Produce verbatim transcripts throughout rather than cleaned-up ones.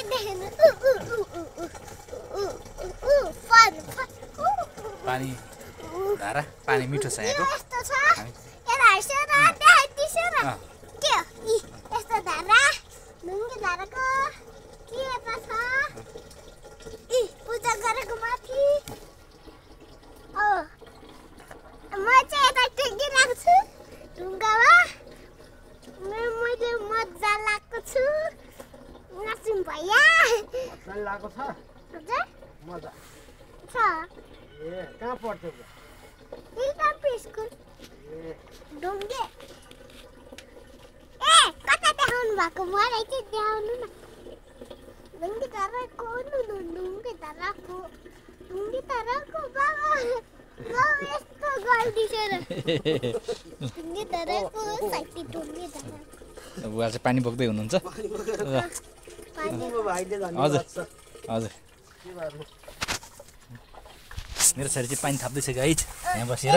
एकैचोटि देख्नु फन पानी धारा पानी मिठो छ यहाँको यस्तो छ यता हेर्छ र देखाइदिन्छ र के हो इ यस्तो धारा ढुङ्गे धाराको के यता छ इ पूजा गरेको माथि ओ म चाहिँ यता टेकिरहेको छु ढुङ्गामा मैले मजा लागेको छु नासिम भैया मजा लागेको छ हजुर मजा छ ए कहाँ पढ्थ्यौ त इल्काम्पी स्कुल ए ढुङ्गे ए कता देखाउनु भएको मलाई चाहिँ देखाउनु न ढुङ्गे धाराको ढुङ्गे धाराको ढुङ्गे धाराको बाबा बाबा यस्तो गल्ती छ र ढुङ्गे धाराको साइती ढुङ्गे धारा बुवा चाहिँ पानी बोक्दै हुनुहुन्छ भाइले हजुर हजुर मेरो छोरी चाहिँ पानी थाप्दैछ गाइज यहाँ बसेर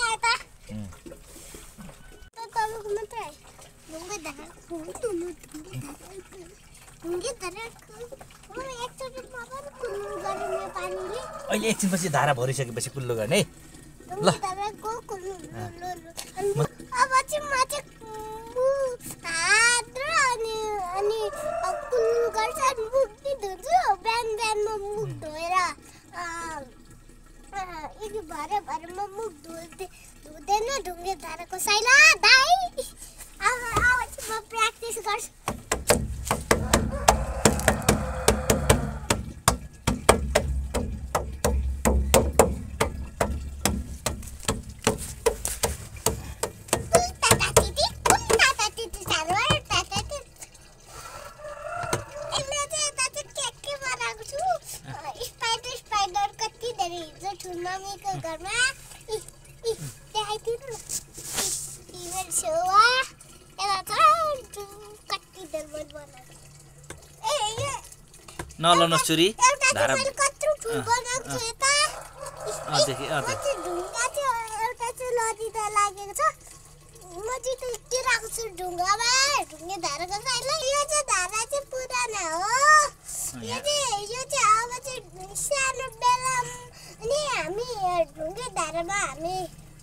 अहिले एकछिनपछि धारा भरिसकेपछि कुल्लो गर्ने है ल अब चाहिँ म चाहिँ हात र अनि अनि कुल्लो गर्छ अनि मुख पनि धुन्छु बिहान बिहानमा मुख धोएर एक भरे भरे म मुख धुँदै धुँदैन ढुङ्गे धाराको साइला दाइ अब अब चाहिँ म प्र्याक्टिस गर्छु मम्मीको घरमा इ इ देखाइदिनु मेरो छेउमा यता छ कति डलबल बनाएको ए यो नलाउनुहोस् छोरी धारा कत्रो ठुलो बनाएको छु यता अझै अझै ढुङ्गा चाहिँ एउटा चाहिँ लदिँदा लागेको छ म चाहिँ टिराएको छु ढुङ्गामा ढुङ्गे धाराको साइडमा यो चाहिँ धारा चाहिँ पुरानो हो यो चाहिँ यो चाहिँ अब चाहिँ सानो बेला अनि हामी ढुङ्गे धारामा हामी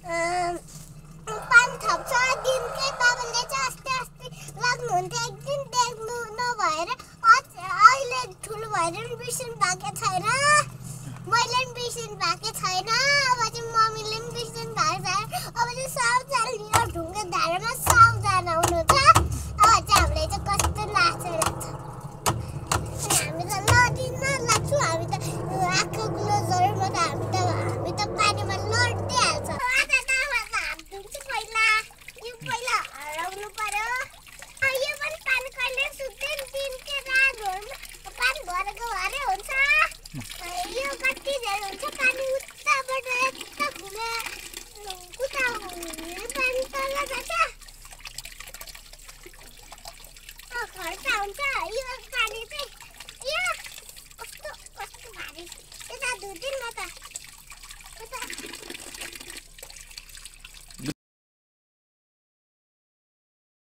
पानी थप्छ दिनकै बाबाले चाहिँ अस्ति अस्ति लाग्नुहुन्थ्यो एक दिन देख्नु नभएर अहिले ठुलो भएर पनि बिर्सिनु भएको छैन मैले पनि बिर्सिनु भएको छैन अब चाहिँ मम्मीले पनि बिर्सिनु भएको छैन अब चाहिँ सबजना यो ढुङ्गे धारामा सबजना हुनुहुन्छ अब चाहिँ हामीलाई चाहिँ कस्तो लाग्छ लाग्छ हामी त लडिन लाग्छु हामी त आँखा ग्लोजहरूमा त हामी त हामी त पानीमा लड्दै हाल्छ हात धुन्छु पहिला यो पहिला हराउनु पर्यो यो पनि पानी कहिले सुत्दैन दिनकै रातहरूमा पानी भरेको भरे हुन्छ यो कति धेरै हुन्छ पानी उताबाट यता घुमे उता पानी तल जान्छ खर्च हुन्छ यो पानी चाहिँ यो कस्तो कस्तो भारी यता धुँदैन म त